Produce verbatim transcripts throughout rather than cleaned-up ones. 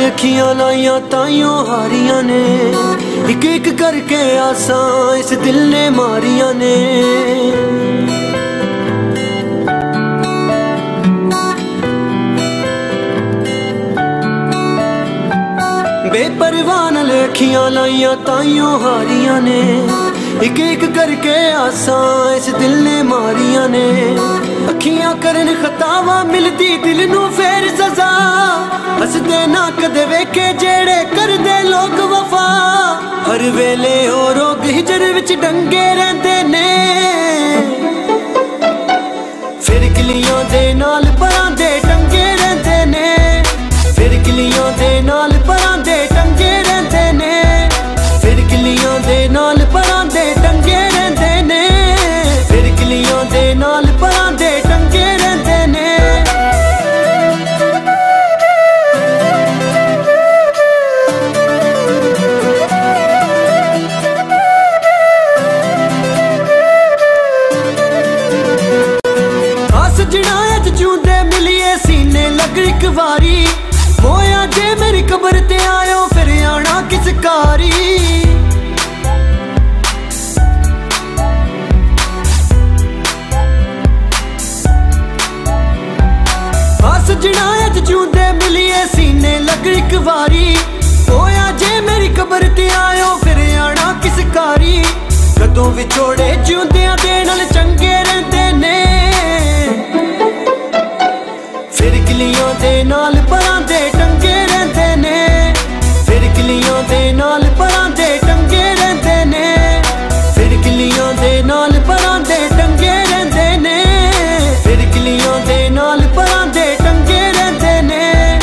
अखियां लाइया ताइयों हारियां ने, एक एक करके आसां इस दिल ने मारियां ने। बेपरवाह नाल अखियां लाइया ताइयों हारियां ने, एक एक करके आसां इस दिल ने मारियां ने। अखियां करन खतावां मिलदी दिल नू फेर सजा, हसदे ना कदे वेखे जेड़े करदे लोग वफा। हर वेले ओ रोग हिजर विच डंगे रहिंदे ने, फिर किलियां दे नाल परां दे टंगे रहिंदे ने। फिर किलियां दे नाल परां दे टंगे रहिंदे ने, फिर किलियां दे नाल परां दे टंगे रहिंदे ने। फिर किलियां दे नाल परां दे टंगे रहिंदे ने। सजना अज जूंदे मिलिए सीने लग इक वारी, होया जे मेरी कबर ते आयो फिर आना किस कारी। सजना अज जूंदे मिलिए सीने लग इक वारी, होया जे मेरी कबर ते आयो फिर आना किस कारी। कदों विछोड़े जिउंदियां दे नाल चंगे रहिंदे ने, फिर किलियां दे नाल परां दे टंगे रहिंदे ने। फिर किलियां दे नाल परां दे टंगे रहिंदे ने। फिर किलियां दे नाल परां दे टंगे रहिंदे ने। फिर किलियां दे नाल परां दे टंगे रहिंदे ने।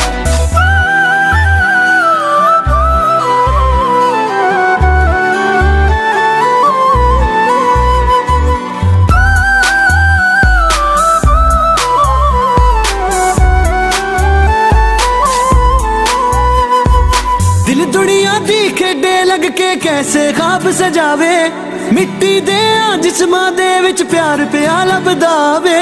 दिल दुनिया दी खेडे लग के कैसे ख्वाब सजावे, मिट्टी दे जिस्मां दे विच प्यार पिया लभदा वे।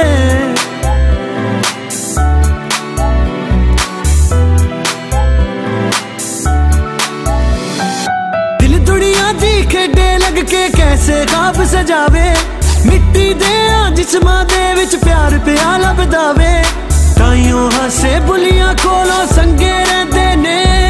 दिल दुनिया दी खेडे लग के कैसे ख्वाब सजावे, मिट्टी दे जिस्मां दे विच प्यार पिया लभदा वे। ताइयों हसे बुलियां कोलों संगे रहिंदे ने,